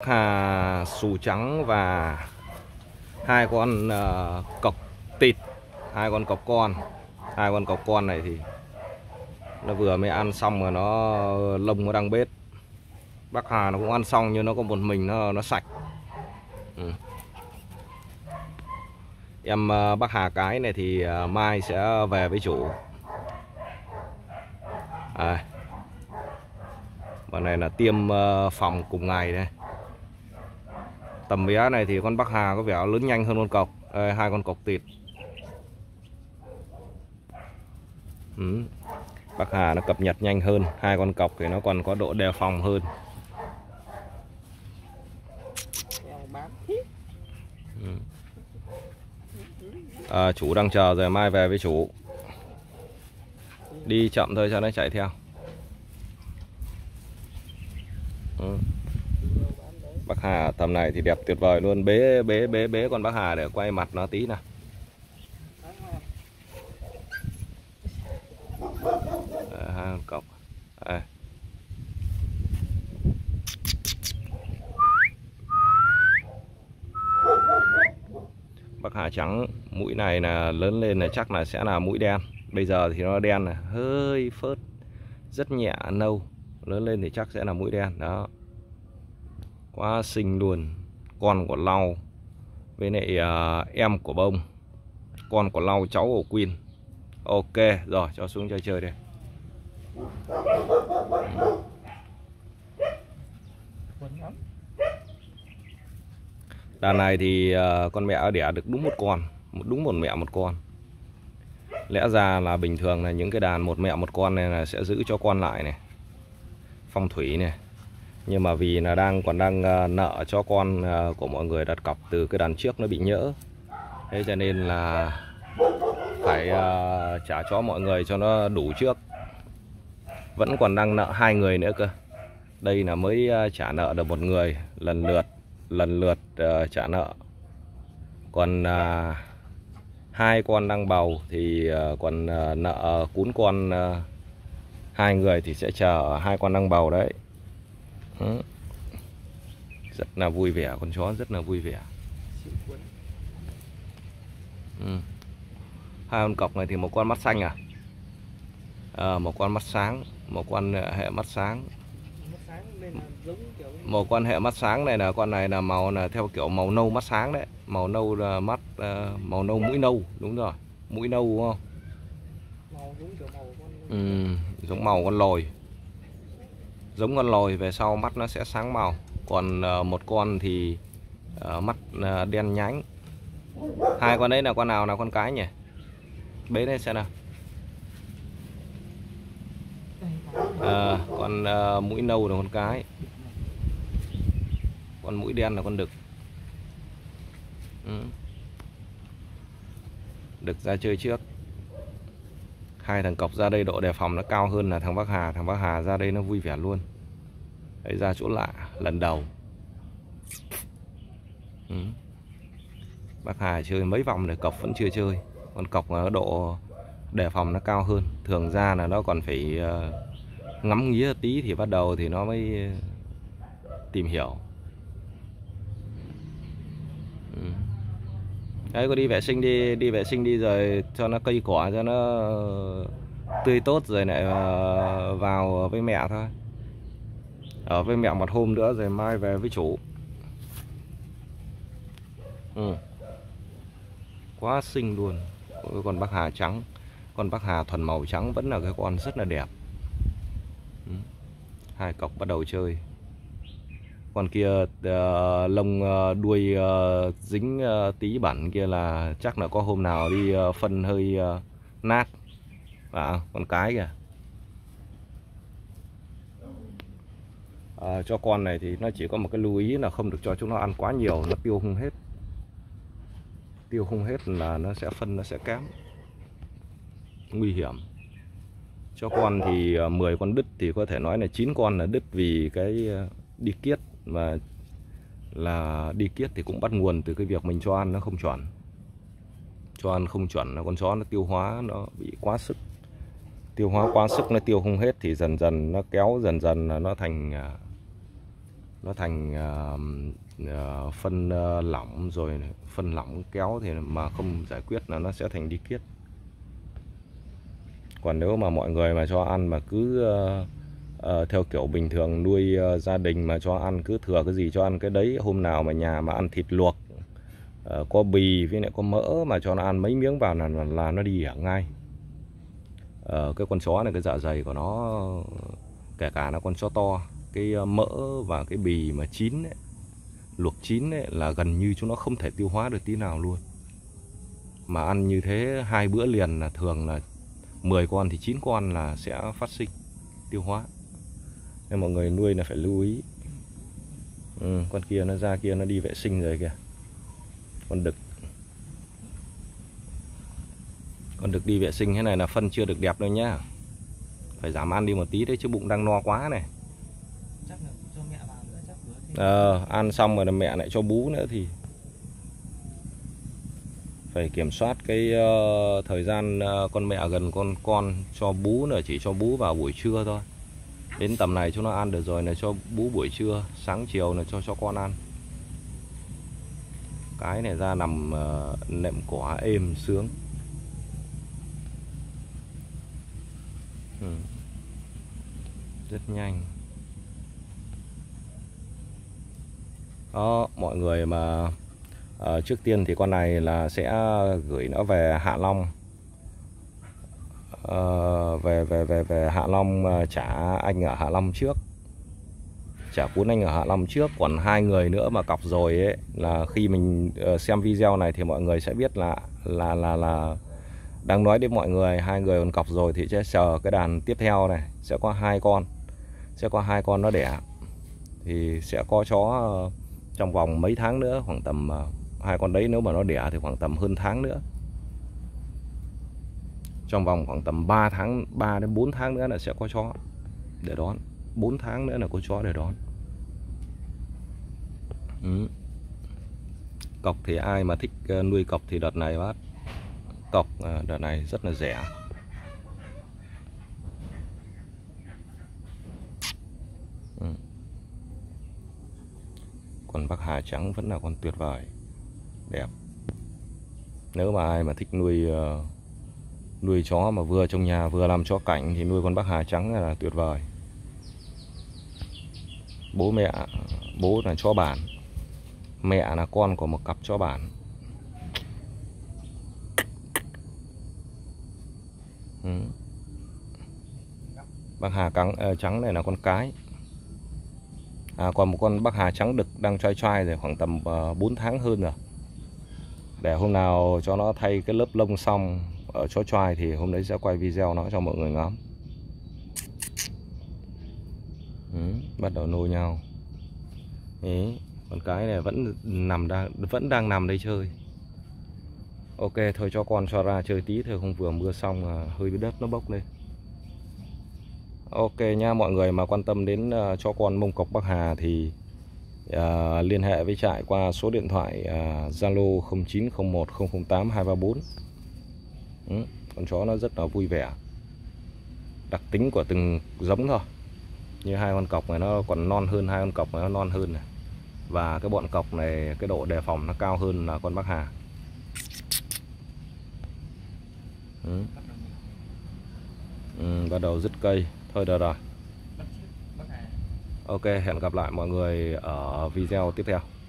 Hà xù trắng và hai con cọc tịt, hai con cọc con này thì nó vừa mới ăn xong mà lông nó đang bết. Bác Hà nó cũng ăn xong nhưng nó có một mình nó sạch. Em bác Hà cái này thì mai sẽ về với chủ. Bọn này là tiêm phòng cùng ngày đây. Tầm bé này thì con bác Hà có vẻ lớn nhanh hơn con cọc. Hai con cọc tịt. Bác Hà nó cập nhật nhanh hơn. Hai con cọc thì nó còn có độ đề phòng hơn. Chủ đang chờ rồi, mai về với chủ. Đi chậm thôi cho nó chạy theo. Bác Hà tầm này thì đẹp tuyệt vời luôn. Bế con bác Hà để quay mặt nó tí nào. Hai con cọc. Bác Hà trắng, mũi này là lớn lên là chắc là sẽ là mũi đen. Bây giờ thì nó đen này, hơi phớt, rất nhẹ nâu. Lớn lên thì chắc sẽ là mũi đen đó. Quá xinh luôn. Con của lau với lại em của bông. Con của lau, cháu của Queen. Ok rồi, cho xuống chơi đây. Đàn này thì con mẹ đẻ được đúng một con, đúng một mẹ một con. Lẽ ra là bình thường là những cái đàn một mẹ một con này là sẽ giữ cho con lại này, phong thủy này. Nhưng mà vì là còn đang nợ cho con của mọi người đặt cọc từ cái đàn trước nó bị nhỡ, thế cho nên là phải trả cho mọi người cho nó đủ trước. Vẫn còn đang nợ 2 người nữa cơ. Đây là mới trả nợ được 1 người, lần lượt trả nợ. Còn 2 con đang bầu thì còn nợ cún con 2 người thì sẽ chờ 2 con đang bầu đấy. Rất là vui vẻ, con chó rất là vui vẻ. Hai con cọc này thì một con mắt xanh một con mắt sáng, một con hệ mắt sáng. Một con hệ mắt sáng này là con này là màu là theo kiểu màu nâu mắt sáng đấy, màu nâu là mắt, màu nâu mũi nâu, đúng rồi, mũi nâu đúng không? Giống màu con lồi, giống con lồi, về sau mắt nó sẽ sáng màu. Còn một con thì mắt đen nhánh. Hai con đấy là con nào là con cái nhỉ? Bế đây xem nào. Con mũi nâu là con cái, con mũi đen là con đực. Đực ra chơi trước. Hai thằng cọc ra đây độ đề phòng nó cao hơn là thằng Bác Hà. Thằng Bác Hà ra đây nó vui vẻ luôn. Đấy, ra chỗ lạ lần đầu. Bác Hà chơi mấy vòng rồi cọc vẫn chưa chơi. Con cọc nó độ đề phòng nó cao hơn. Thường ra là nó còn phải ngắm nghía tí thì bắt đầu thì nó mới tìm hiểu. Đấy, có đi vệ sinh đi vệ sinh đi rồi cho nó cây cỏ cho nó tươi tốt rồi lại vào với mẹ thôi. Ở với mẹ một hôm nữa rồi mai về với chủ. Quá xinh luôn. Con Bác Hà trắng, con Bác Hà thuần màu trắng vẫn là cái con rất là đẹp. Hai cọc bắt đầu chơi. Con kia lông đuôi dính tí bẩn kia là chắc là có hôm nào đi phân hơi nát. Con cái kìa. Cho con này thì nó chỉ có một cái lưu ý là không được cho chúng nó ăn quá nhiều, nó tiêu không hết. Tiêu không hết là nó sẽ phân nó sẽ kém, nguy hiểm. Cho con thì 10 con đứt thì có thể nói là 9 con là đứt vì cái đi kiết. Và là đi kiết thì cũng bắt nguồn từ cái việc mình cho ăn nó không chuẩn. Cho ăn không chuẩn là con chó nó tiêu hóa nó bị quá sức. Tiêu hóa quá sức nó tiêu không hết thì dần dần nó kéo, dần dần là nó thành nó thành phân lỏng, rồi phân lỏng kéo thì mà không giải quyết là nó sẽ thành đi kiết. Còn nếu mà mọi người mà cho ăn mà cứ theo kiểu bình thường nuôi gia đình mà cho ăn cứ thừa cái gì cho ăn cái đấy, hôm nào mà nhà mà ăn thịt luộc có bì với lại có mỡ mà cho nó ăn mấy miếng vào là nó đi ở ngay. Cái con chó này cái dạ dày của nó, kể cả nó con chó to, cái mỡ và cái bì mà chín ấy, luộc chín ấy, là gần như chúng nó không thể tiêu hóa được tí nào luôn. Mà ăn như thế 2 bữa liền là thường là 10 con thì 9 con là sẽ phát sinh tiêu hóa. Nên mọi người nuôi là phải lưu ý. Con kia nó ra kia nó đi vệ sinh rồi kìa. Con đực đi vệ sinh thế này là phân chưa được đẹp đâu nhá. Phải giảm ăn đi một tí đấy chứ bụng đang no quá này. Chắc là cho mẹ vào nữa, chắc bữa thì... Ăn xong rồi là mẹ lại cho bú nữa thì phải kiểm soát cái thời gian con mẹ gần con cho bú là chỉ cho bú vào buổi trưa thôi. Đến tầm này chúng nó ăn được rồi là cho bú buổi trưa, sáng chiều là cho con ăn. Cái này ra nằm nệm cỏ êm sướng. Rất nhanh. Đó, mọi người mà trước tiên thì con này là sẽ gửi nó về Hạ Long. Về Hạ Long trả anh ở Hạ Long trước, trả cuốn anh ở Hạ Long trước. Còn 2 người nữa mà cọc rồi ấy, là khi mình xem video này thì mọi người sẽ biết là đang nói đến mọi người. 2 người còn cọc rồi thì sẽ chờ cái đàn tiếp theo này sẽ có 2 con, sẽ có 2 con nó đẻ thì sẽ có chó trong vòng mấy tháng nữa, khoảng tầm 2 con đấy nếu mà nó đẻ thì khoảng tầm hơn tháng nữa. Trong vòng khoảng tầm 3 đến 4 tháng nữa là sẽ có chó để đón. 4 tháng nữa là có chó để đón. Cọc thì ai mà thích nuôi cọc thì đợt này bắt cọc đợt này rất là rẻ. Còn Bắc Hà trắng vẫn là con tuyệt vời, đẹp. Nếu mà ai mà thích nuôi chó mà vừa trong nhà vừa làm chó cảnh thì nuôi con Bắc Hà trắng là tuyệt vời. Bố là chó bản, mẹ là con của một cặp chó bản. Bắc Hà trắng này là con cái. Còn một con Bắc Hà trắng đực đang choai rồi, khoảng tầm 4 tháng hơn rồi. Để hôm nào cho nó thay cái lớp lông xong ở chó choai thì hôm đấy sẽ quay video nó cho mọi người ngắm. Bắt đầu nô nhau. Đấy, con cái này vẫn đang nằm đây chơi. Ok, thôi cho con cho ra chơi tí thôi, không vừa mưa xong hơi bị đất nó bốc lên. Ok nha, mọi người mà quan tâm đến cho con mông cọc Bắc Hà thì liên hệ với trại qua số điện thoại Zalo 0901008234. Con chó nó rất là vui vẻ. Đặc tính của từng giống thôi. Như 2 con cọc này nó còn non hơn, 2 con cọc này nó non hơn này. Và cái bọn cọc này cái độ đề phòng nó cao hơn là con Bắc Hà. Bắt đầu dứt cây. Thôi được rồi. Ok, hẹn gặp lại mọi người ở video tiếp theo.